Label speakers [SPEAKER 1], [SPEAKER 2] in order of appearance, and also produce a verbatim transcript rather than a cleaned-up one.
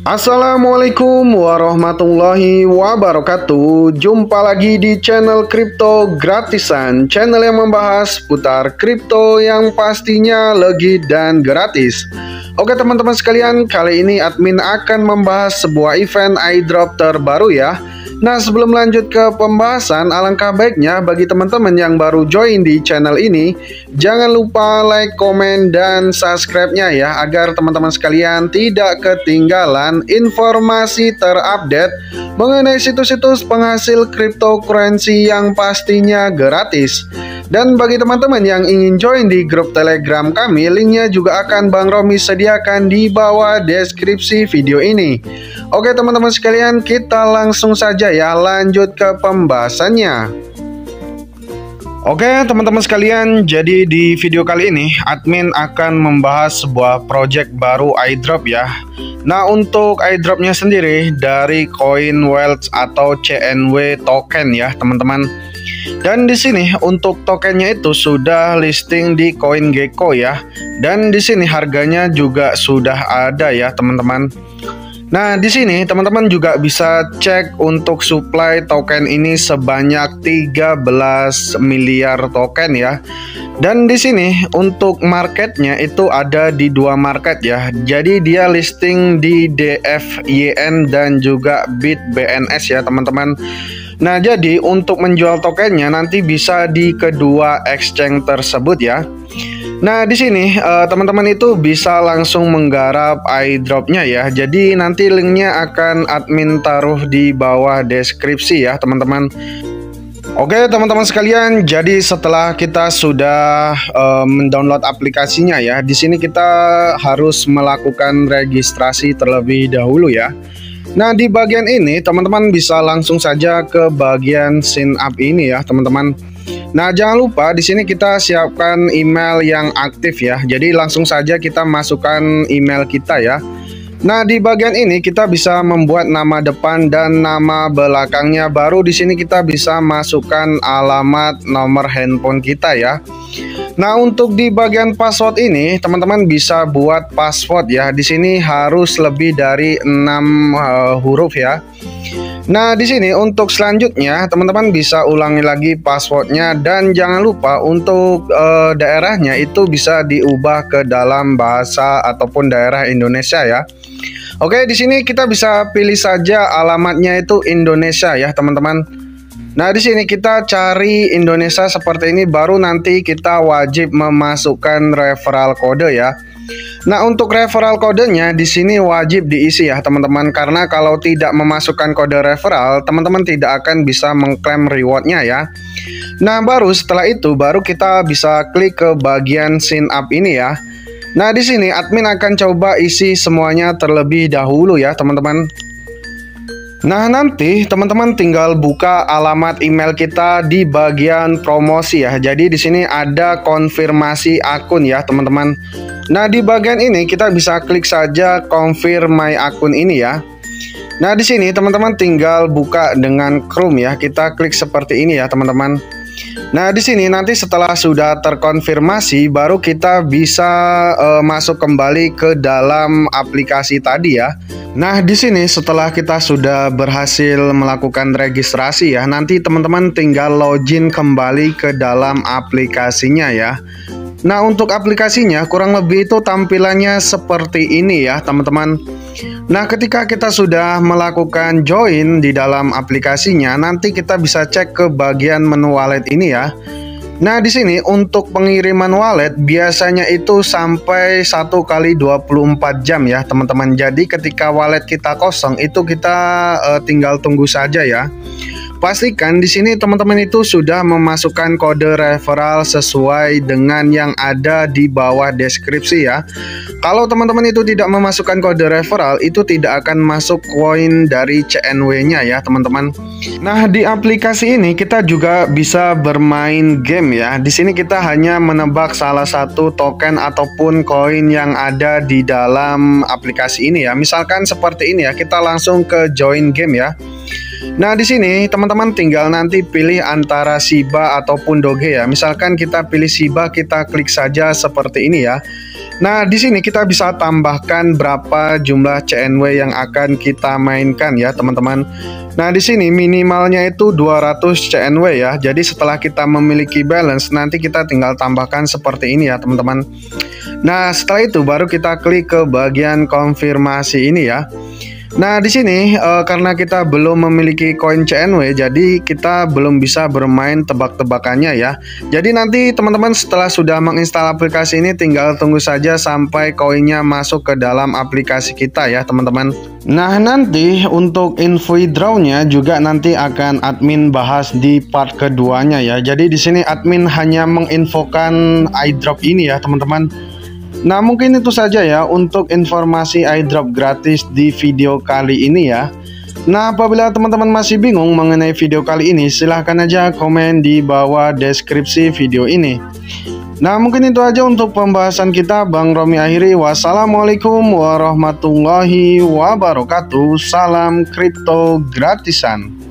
[SPEAKER 1] Assalamualaikum warahmatullahi wabarakatuh. Jumpa lagi di channel Kripto Gratisan, channel yang membahas putar kripto yang pastinya legit dan gratis. Oke teman-teman sekalian, kali ini admin akan membahas sebuah event airdrop terbaru ya. Nah, sebelum lanjut ke pembahasan, alangkah baiknya bagi teman-teman yang baru join di channel ini, jangan lupa like, komen, dan subscribe-nya ya, agar teman-teman sekalian tidak ketinggalan informasi terupdate mengenai situs-situs penghasil cryptocurrency yang pastinya gratis. Dan bagi teman-teman yang ingin join di grup Telegram kami, linknya juga akan Bang Romi sediakan di bawah deskripsi video ini. Oke teman-teman sekalian, kita langsung saja ya lanjut ke pembahasannya. Oke teman-teman sekalian, jadi di video kali ini admin akan membahas sebuah project baru airdrop ya. Nah, untuk airdropnya sendiri dari Coin Wealth atau C N W token ya teman-teman. Dan di sini untuk tokennya itu sudah listing di CoinGecko ya. Dan di sini harganya juga sudah ada ya teman-teman. Nah, di sini teman-teman juga bisa cek untuk supply token ini sebanyak tiga belas miliar token ya. Dan di sini untuk marketnya itu ada di dua market ya. Jadi dia listing di D F Y N dan juga BitBNS ya teman-teman. Nah, jadi untuk menjual tokennya nanti bisa di kedua exchange tersebut ya. Nah, di sini teman-teman uh, itu bisa langsung menggarap airdropnya ya. Jadi nanti linknya akan admin taruh di bawah deskripsi ya teman-teman. Oke teman-teman sekalian, jadi setelah kita sudah uh, mendownload aplikasinya ya, di sini kita harus melakukan registrasi terlebih dahulu ya. Nah, di bagian ini teman-teman bisa langsung saja ke bagian sign up ini ya teman-teman. Nah, jangan lupa di sini kita siapkan email yang aktif ya. Jadi langsung saja kita masukkan email kita ya. Nah, di bagian ini kita bisa membuat nama depan dan nama belakangnya. Baru di sini kita bisa masukkan alamat nomor handphone kita ya. Nah, untuk di bagian password ini teman-teman bisa buat password ya. Di sini harus lebih dari enam uh, huruf ya. Nah, di sini untuk selanjutnya teman-teman bisa ulangi lagi passwordnya, dan jangan lupa untuk uh, daerahnya itu bisa diubah ke dalam bahasa ataupun daerah Indonesia ya. Oke, di sini kita bisa pilih saja alamatnya itu Indonesia ya teman-teman. Nah, di sini kita cari Indonesia seperti ini, baru nanti kita wajib memasukkan referral kode ya. Nah, untuk referral kodenya di sini wajib diisi ya teman-teman, karena kalau tidak memasukkan kode referral, teman-teman tidak akan bisa mengklaim rewardnya ya. Nah, baru setelah itu baru kita bisa klik ke bagian sign up ini ya. Nah, di sini admin akan coba isi semuanya terlebih dahulu ya teman-teman. Nah, nanti teman-teman tinggal buka alamat email kita di bagian promosi ya. Jadi di sini ada konfirmasi akun ya teman-teman. Nah, di bagian ini kita bisa klik saja confirm my akun ini ya. Nah, di sini teman-teman tinggal buka dengan Chrome ya. Kita klik seperti ini ya teman-teman. Nah, di sini nanti setelah sudah terkonfirmasi baru kita bisa uh, masuk kembali ke dalam aplikasi tadi ya. Nah, di sini setelah kita sudah berhasil melakukan registrasi ya, nanti teman-teman tinggal login kembali ke dalam aplikasinya ya. Nah, untuk aplikasinya kurang lebih itu tampilannya seperti ini ya teman-teman. Nah, ketika kita sudah melakukan join di dalam aplikasinya, nanti kita bisa cek ke bagian menu wallet ini ya. Nah, di sini untuk pengiriman wallet biasanya itu sampai satu kali dua puluh empat jam ya teman-teman. Jadi ketika wallet kita kosong itu kita uh, tinggal tunggu saja ya. Pastikan di sini teman-teman itu sudah memasukkan kode referral sesuai dengan yang ada di bawah deskripsi ya. Kalau teman-teman itu tidak memasukkan kode referral, itu tidak akan masuk koin dari C N W-nya ya teman-teman. Nah, di aplikasi ini kita juga bisa bermain game ya. Di sini kita hanya menebak salah satu token ataupun koin yang ada di dalam aplikasi ini ya. Misalkan seperti ini ya, kita langsung ke join game ya. Nah, di sini teman-teman tinggal nanti pilih antara Shiba ataupun Doge ya. Misalkan kita pilih Shiba, kita klik saja seperti ini ya. Nah, di sini kita bisa tambahkan berapa jumlah C N W yang akan kita mainkan ya, teman-teman. Nah, di sini minimalnya itu dua ratus C N W ya. Jadi setelah kita memiliki balance, nanti kita tinggal tambahkan seperti ini ya, teman-teman. Nah, setelah itu baru kita klik ke bagian konfirmasi ini ya. Nah, di sini uh, karena kita belum memiliki koin C N W, jadi kita belum bisa bermain tebak-tebakannya ya. Jadi nanti teman-teman setelah sudah menginstal aplikasi ini, tinggal tunggu saja sampai koinnya masuk ke dalam aplikasi kita ya, teman-teman. Nah, nanti untuk info withdrawnya juga nanti akan admin bahas di part keduanya ya. Jadi di sini admin hanya menginfokan iDrop ini ya, teman-teman. Nah, mungkin itu saja ya untuk informasi iDrop gratis di video kali ini ya. Nah, apabila teman-teman masih bingung mengenai video kali ini, silahkan aja komen di bawah deskripsi video ini. Nah, mungkin itu aja untuk pembahasan kita. Bang Romi akhiri. Wassalamualaikum warahmatullahi wabarakatuh. Salam kripto gratisan.